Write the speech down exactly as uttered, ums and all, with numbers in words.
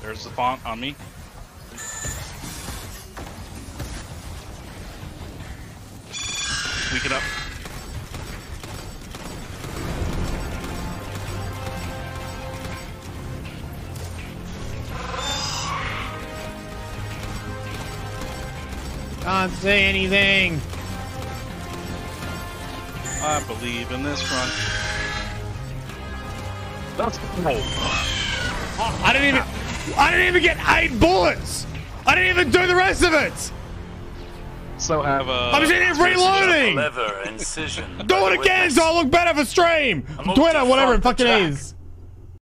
There's the font on me. Tweak it up. Can't say anything. I believe in this run. That's oh, I didn't even. I didn't even get eight bullets. I didn't even do the rest of it. So have a. I'm sitting here reloading. Leather incision. Do it again so I look better for stream. Twitter, whatever it fucking is.